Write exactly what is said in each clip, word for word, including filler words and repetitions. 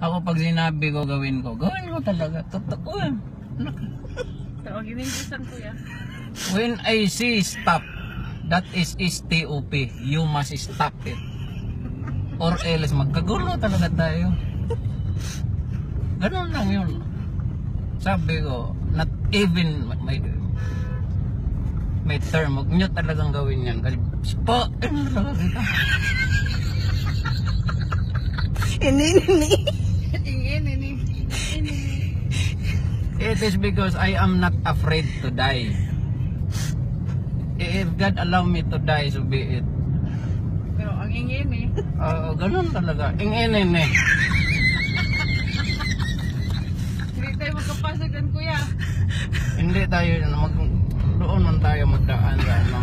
Ako pag sinabi ko gawin ko, gawin ko talaga. Totoo yan. Tawagin yung isang kuya. When I say stop, that is S T O P. You must stop it. Or else magkagulo talaga tayo. Ganun lang yun. Sabi ko, not even may may term, huwag nyo talagang gawin yan. Kasi pa, ano talaga kita? Ini, ini. Ingin, ini. Ini. It is because I am not afraid to die. If God allow me to die, so be it. Pero ang ingin eh. Oo, ganun talaga. Inginin eh. Hindi tayo magkapasok yan kuya. Hindi tayo, mag, doon man tayo magdaan sa ano.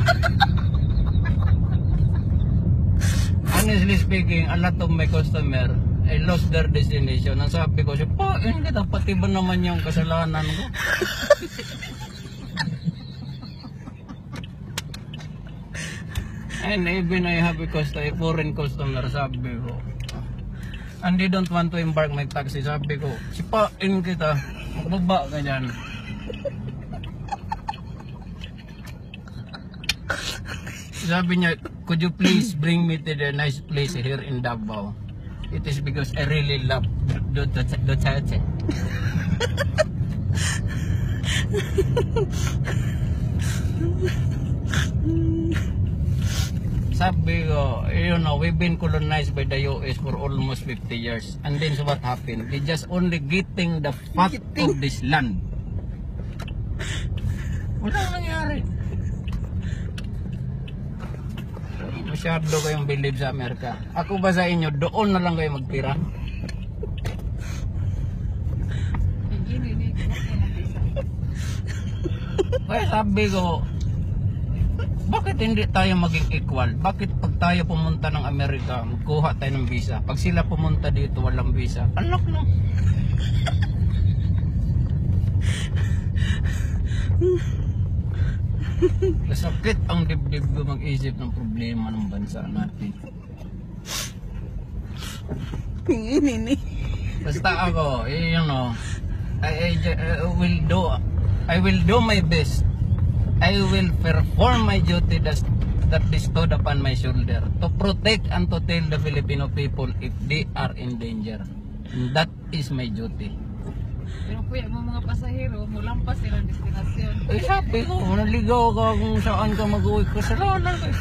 Honestly speaking, a lot of my customer, I lost their destination. Ang sabi ko, pa, hindi kita, pati ba naman yung kasalanan ko? And even I have a customer, a foreign customer, sabi ko, and they don't want to embark my taxi, sabi ko, sipain kita, magbaba ka dyan. Sabi niya, could you please bring me to the nice place here in Davao? It is because I really love Duterte. Sabi ko, you know, we've been colonized by the U S for almost fifty years. And then so what happened? We just only getting the fat of this land. Wala nangyari. Masyado kayong believe sa Amerika. Ako ba sa inyo, doon na lang kayo magtira? Ingin, ini. Kaya sabi ko, bakit hindi tayo maging equal? Bakit pag tayo pumunta ng Amerika, magkuha tayo ng visa? Pag sila pumunta dito, walang visa. Anak no? Kasakit ang dibdib ko mag-isip ng problema ng bansa natin. Ini, ini. Basta ako, eh, you know, I, I, I will do I will do my best. I will perform my duty that, that bestowed upon my shoulder to protect and to tell the Filipino people if they are in danger. And that is my duty. Pero kuya, mga mga pasahero, mulampas silang destinasyon. Eh sabi ko, naligaw ka kung saan ka mag-uwi. Kasalanan ka.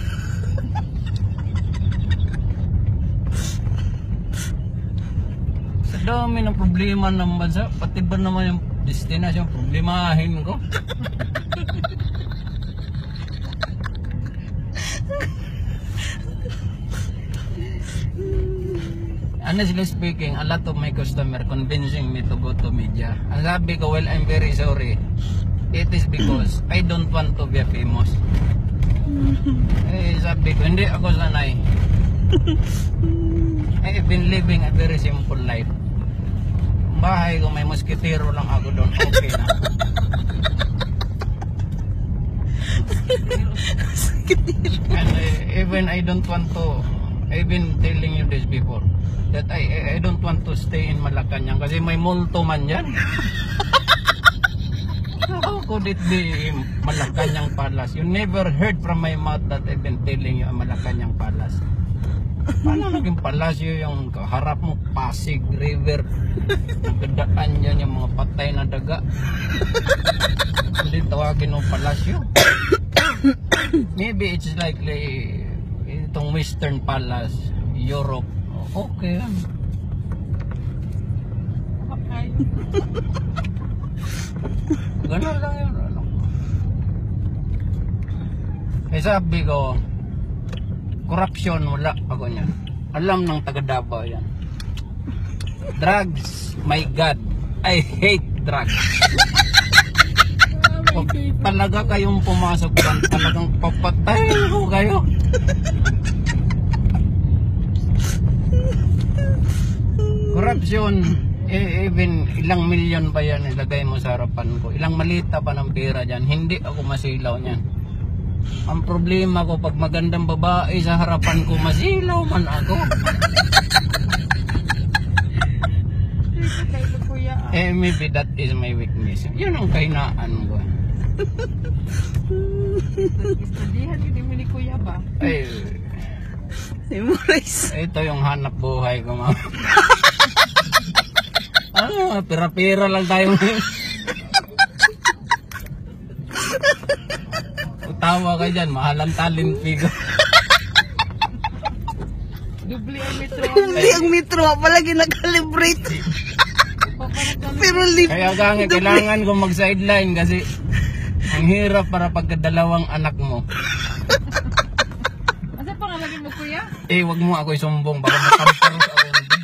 Sa dami ng problema ng bansa, pati ba naman yung destinasyon, problemahin ko. Honestly speaking, a lot of my customer convincing me to go to media. Ang sabi ko, well, I'm very sorry. It is because I don't want to be famous. Eh, sabi ko, hindi ako sanay. I've been living a very simple life. Bahay ko, may moskitero lang ako doon. Okay na. And uh, even I don't want to, I've been telling you this before, that I I don't want to stay in Malacanang kasi may multo man yan. How could it be Malacanang Palace? You never heard from my mouth that I've been telling you a Malacanang Palace. Paano naging palasyo yung harap mo, Pasig River, nagdaan dyan yung mga patay na daga. Hindi tawagin ng palasyo. Maybe it's like itong Western Palace, Europe. Okay yan. Okay. Ganun lang yun. Ano? Eh sabi ko, corruption, wala ako niyan. Alam ng taga Davao yan. Drugs, my God, I hate drugs. Pag talaga kayong pumasok dyan, talagang papatay ko kayo. Corruption, eh, even ilang milyon pa yan ilagay mo sa harapan ko. Ilang malita pa ng pera dyan, hindi ako masilaw niyan. Ang problema ko, pag magandang babae sa harapan ko, masilaw man ako. Eh, maybe that is my weakness. Yun ang kahinaan ko. Estudihan hindi mo ni Kuya ba? Eh, Memorize. ito yung hanap buhay ko, ma'am. Ano, pira-pira lang tayo ngayon. Tawa ka dyan, mahalang talent fee ko. Dubli ang metro. Hindi ang metro, palagi nag-calibrate. Pero live. Kaya nga kailangan ko mag-sideline kasi ang hirap para pagkadalawang anak mo. Asa pa nga lagi mo Kuya? Eh, wag mo ako isumbong, baka matampar ako.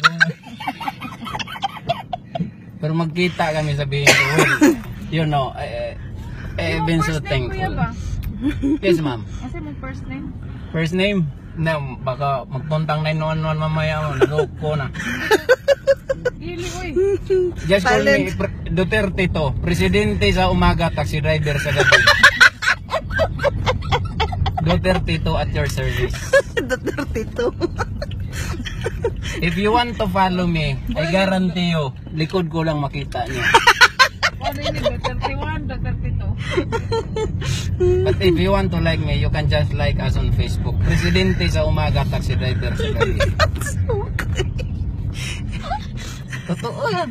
Pero magkita kami, sabihin ko, well, you know, eh, eh, I've been so First name Kuya thankful. ba? Yes, ma'am. Asa mo first name? First name? Na, baka magpuntang nine one one mamaya mo, nag-upo na. Ili, oy. Just call me Talent. Pre- Duterte to, presidente sa umaga, taxi driver sa gabi. Duterte to at your service. Duterte to. If you want to follow me, I guarantee you, likod ko lang makita niyo. Ano yun? Duterte one, Duterte two. But if you want to like me, you can just like us on Facebook. Presidente sa umaga, taxi driver sa gabi. Totoo yan.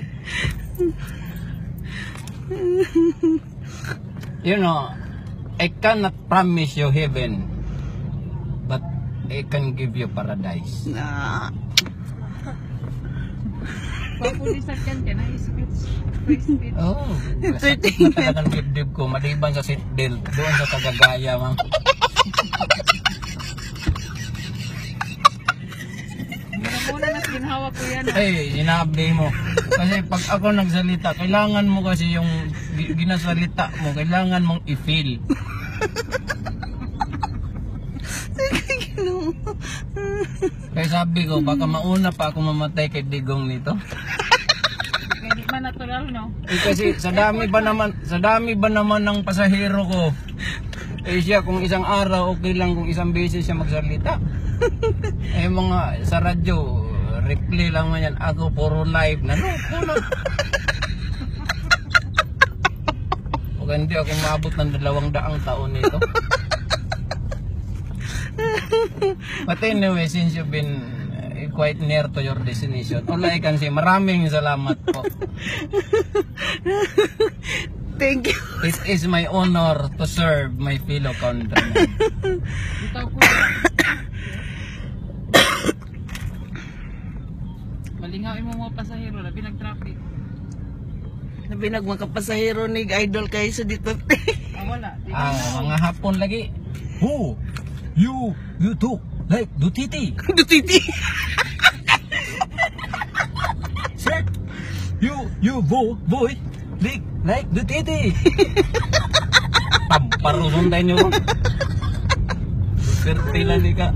You know, I cannot promise you heaven, but I can give you paradise. Na. Papulisan kan ka na speech. Free speech. Oh, sakit na talagang dibdib ko, maliban sa seatbelt, doon sa Tagagaya, ma'am. Muna na ginhawa ko yan. Ay, sinabi mo. Kasi pag ako nagsalita, kailangan mo kasi yung gi- ginasalita mo, kailangan mong i-feel. Kaya sabi ko, baka mauna pa ako mamatay kay Digong nito. Kaya di man natural, no? Eh kasi sa dami ba naman, sa dami ba naman ng pasahero ko, eh siya kung isang araw, okay lang kung isang beses siya magsalita. Eh mga sa radyo, replay lang man yan. Ako puro live na no, puro. O hindi ako maabot ng dalawang daang taon nito. But anyway, since you've been uh, quite near to your destination, all I can say, maraming salamat po. Thank you. It is my honor to serve my fellow countrymen. Ikaw Kuya. Malingaw mo mga pasahero, labi nag-traffic. Nabi nagmakapasahero ni idol kayo sa dito. Ah, wala. Di Ah, ka mga hapon lagi. Who? You, you too, like Duterte. Dutiti. Sir, you, you bo, boy, like, like Duterte. Pamparusun tayo nyo. Duterte lang di ka.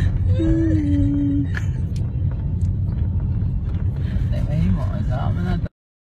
Tayo mo, ang sama na to.